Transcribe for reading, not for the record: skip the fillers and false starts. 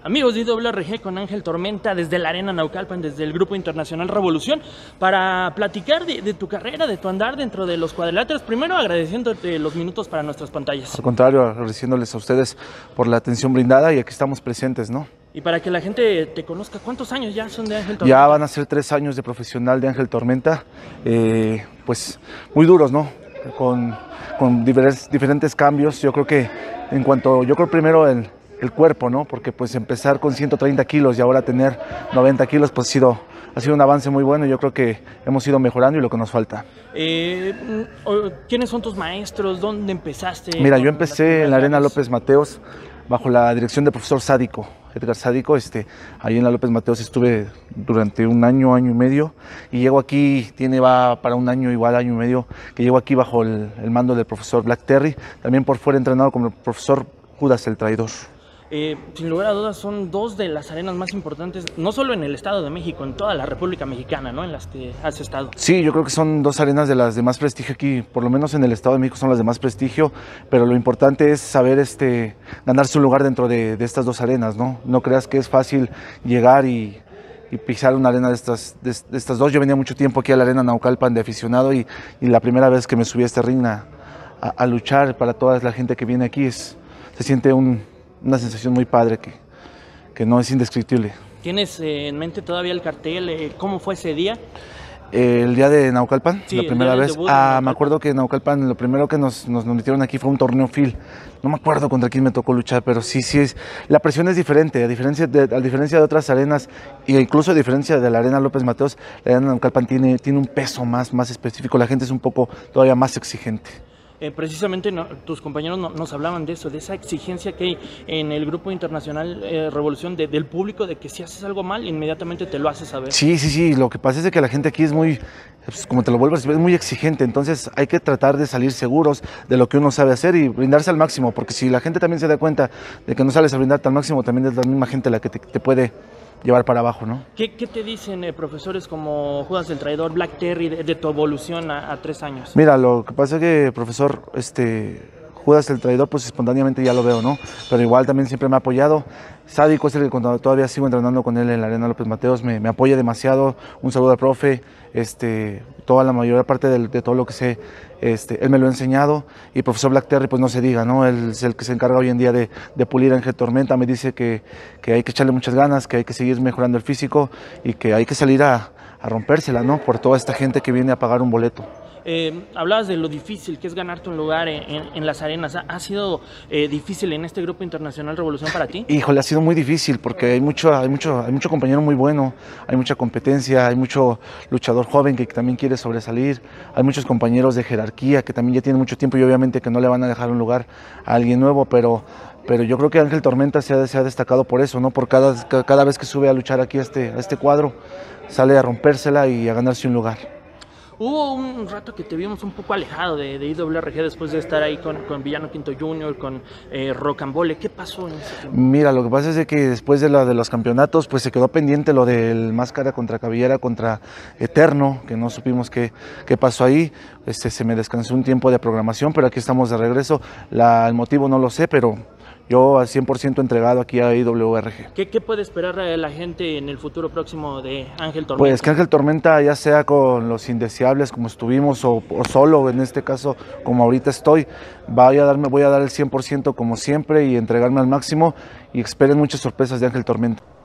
Amigos de IWRG con Ángel Tormenta desde la Arena Naucalpan, desde el Grupo Internacional Revolución, para platicar de tu carrera, de tu andar dentro de los cuadriláteros. Primero agradeciéndote los minutos para nuestras pantallas. Al contrario, agradeciéndoles a ustedes por la atención brindada y aquí estamos presentes, ¿no? Y para que la gente te conozca, ¿cuántos años ya son de Ángel Tormenta? Ya van a ser 3 años de profesional de Ángel Tormenta, pues muy duros, ¿no? Con diferentes cambios. Yo creo que primero el cuerpo, ¿no? Porque pues empezar con 130 kilos y ahora tener 90 kilos, pues ha sido un avance muy bueno y yo creo que hemos ido mejorando y lo que nos falta. ¿Quiénes son tus maestros? ¿Dónde empezaste? Mira, yo empecé en la Arena López Mateos bajo la dirección del profesor Sádico, Edgar Sádico. Ahí en la López Mateos estuve durante un año, año y medio, y llego aquí, va para un año, igual año y medio, que llego aquí bajo el mando del profesor Black Terry, también por fuera entrenado como el profesor Judas el Traidor. Sin lugar a dudas son dos de las arenas más importantes, no solo en el Estado de México, en toda la República Mexicana, ¿no? En las que has estado. Sí, yo creo que son dos arenas de las de más prestigio aquí, por lo menos en el Estado de México son las de más prestigio, pero lo importante es saber ganarse un lugar dentro de estas dos arenas, ¿no? No creas que es fácil llegar y pisar una arena de estas dos. Yo venía mucho tiempo aquí a la Arena Naucalpan de aficionado y la primera vez que me subí a este ring a luchar para toda la gente que viene aquí se siente una sensación muy padre que no es indescriptible. ¿Tienes en mente todavía el cartel? ¿Cómo fue ese día? El día de Naucalpan, sí, la primera vez. Me acuerdo que en Naucalpan lo primero que nos metieron aquí fue un torneo FIL. No me acuerdo contra quién me tocó luchar, pero sí la presión es diferente, a diferencia de otras arenas, e incluso a diferencia de la Arena López Mateos, la Arena Naucalpan tiene un peso más específico, la gente es un poco todavía más exigente. Precisamente tus compañeros nos hablaban de eso, de esa exigencia que hay en el Grupo Internacional Revolución del público, de que si haces algo mal, inmediatamente te lo haces saber. Sí, lo que pasa es que la gente aquí es muy, como te lo vuelvo a decir, es muy exigente, entonces hay que tratar de salir seguros de lo que uno sabe hacer y brindarse al máximo, porque si la gente también se da cuenta de que no sales a brindarte al máximo, también es la misma gente la que te puede llevar para abajo, ¿no? ¿Qué te dicen profesores como Judas el Traidor, Black Terry, de tu evolución a 3 años? Mira, lo que pasa es que profesor Judas el Traidor, pues espontáneamente ya lo veo, ¿no? Pero igual también siempre me ha apoyado. Sádico es el que cuando todavía sigo entrenando con él en la Arena López Mateos me apoya demasiado. Un saludo al profe, toda la mayor parte de todo lo que sé, él me lo ha enseñado. Y el profesor Black Terry, pues no se diga, ¿no? Él es el que se encarga hoy en día de pulir a Ángel Tormenta. Me dice que hay que echarle muchas ganas, que hay que seguir mejorando el físico y que hay que salir a rompérsela, ¿no? Por toda esta gente que viene a pagar un boleto. Hablabas de lo difícil que es ganarte un lugar en las arenas. ¿Ha sido difícil en este Grupo Internacional Revolución para ti? Híjole, ha sido muy difícil porque hay mucho compañero muy bueno, hay mucha competencia, hay mucho luchador joven que también quiere sobresalir, hay muchos compañeros de jerarquía que también ya tienen mucho tiempo y obviamente que no le van a dejar un lugar a alguien nuevo, pero yo creo que Ángel Tormenta se ha destacado por eso, ¿no? Por cada vez que sube a luchar aquí a este cuadro, sale a rompérsela y a ganarse un lugar. Hubo un rato que te vimos un poco alejado de IWRG después de estar ahí con Villano Quinto Jr., con Rocambole. ¿Qué pasó en ese tiempo? Mira, lo que pasa es que después de los campeonatos, pues se quedó pendiente lo del Máscara contra Cabellera contra Eterno, que no supimos qué pasó ahí. Se me descansó un tiempo de programación, pero aquí estamos de regreso. El motivo no lo sé, pero yo al 100% entregado aquí a IWRG. ¿Qué puede esperar la gente en el futuro próximo de Ángel Tormenta? Pues que Ángel Tormenta, ya sea con los Indeseables como estuvimos o solo, en este caso como ahorita estoy, voy a dar el 100% como siempre y entregarme al máximo y esperen muchas sorpresas de Ángel Tormenta.